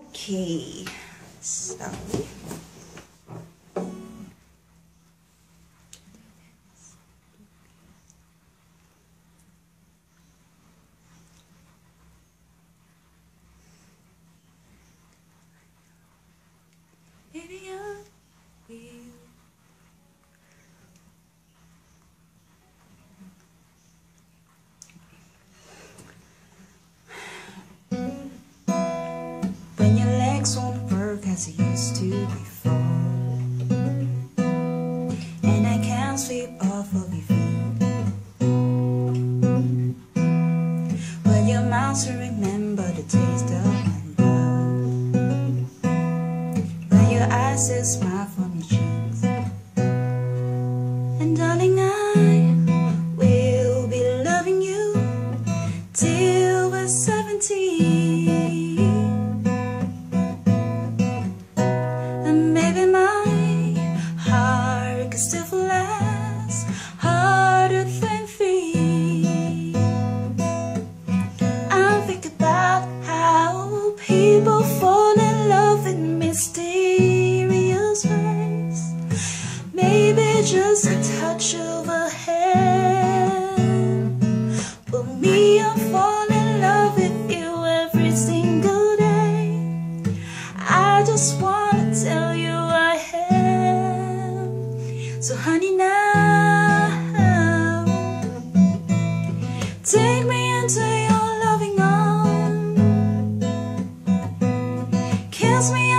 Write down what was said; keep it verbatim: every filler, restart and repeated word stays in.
Okay, so maybe I will. When your legs won't work as they used to before, and I can't sweep off of your feet, well, your mouth to remember the taste of my love, well, your eyes still smile from your cheeks, and darling, I will be loving you till we're seventeen. Still flies harder than free. I think about how people fall in love in mysterious ways. Maybe just a touch of a hand. But me, I fall in love with you every single day. I just wanna tell you I have. So honey, now take me into your loving arms, kiss me